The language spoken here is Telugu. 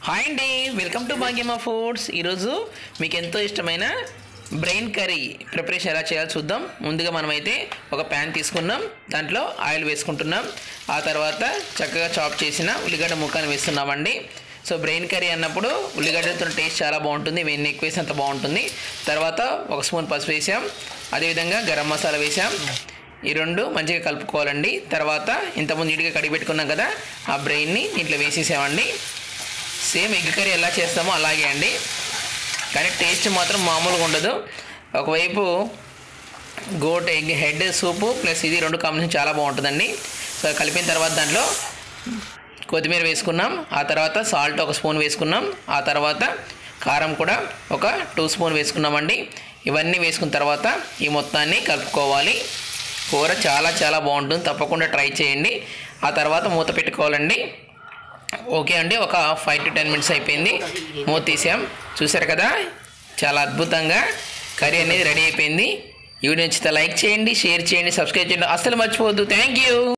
హాయ్ అండి, వెల్కమ్ టు భాగ్యమ్మ ఫుడ్స్. ఈరోజు మీకు ఎంతో ఇష్టమైన బ్రెయిన్ కర్రీ ప్రిపరేషన్ ఎలా చేయాలో చూద్దాం. ముందుగా మనమైతే ఒక ప్యాన్ తీసుకున్నాం, దాంట్లో ఆయిల్ వేసుకుంటున్నాం. ఆ తర్వాత చక్కగా చాప్ చేసిన ఉల్లిగడ్డ ముక్కను వేస్తున్నామండి. సో బ్రెయిన్ కర్రీ అన్నప్పుడు ఉల్లిగడ్డతో టేస్ట్ చాలా బాగుంటుంది, వెన్న ఎక్కువ వేసి అంత బాగుంటుంది. తర్వాత ఒక స్పూన్ పసుపు వేసాం, అదేవిధంగా గరం మసాలా వేసాం. ఈ రెండు మంచిగా కలుపుకోవాలండి. తర్వాత ఇంతకుముందు నీట్గా కడిగి పెట్టుకున్నాం కదా, ఆ బ్రెయిన్ని దీంట్లో వేసేసామండి. సేమ్ ఎగ్ కర్రీ ఎలా చేస్తామో అలాగే అండి, కానీ టేస్ట్ మాత్రం మామూలుగా ఉండదు. ఒకవైపు goat egg head soup plus ఇది రెండు కాంబినేషన్ చాలా బాగుంటుందండి. సో కలిపిన తర్వాత దాంట్లో కొత్తిమీర వేసుకున్నాం, ఆ తర్వాత సాల్ట్ ఒక స్పూన్ వేసుకున్నాం, ఆ తర్వాత కారం కూడా ఒక 2 స్పూన్ వేసుకున్నామండి. ఇవన్నీ వేసుకున్న తర్వాత ఈ మొత్తాన్ని కలుపుకోవాలి. కూర చాలా చాలా బాగుంటుంది, తప్పకుండా ట్రై చేయండి. ఆ తర్వాత మూత పెట్టుకోవాలండి. ఓకే అండి, ఒక 5 to 10 మినిట్స్ అయిపోయింది, మూత తీసాం. చూసారు కదా, చాలా అద్భుతంగా కర్రీ అనేది రెడీ అయిపోయింది. ఈ వీడియో నచ్చితే లైక్ చేయండి, షేర్ చేయండి, సబ్స్క్రైబ్ చేయండి, అస్సలు మర్చిపోవద్దు. Thank you.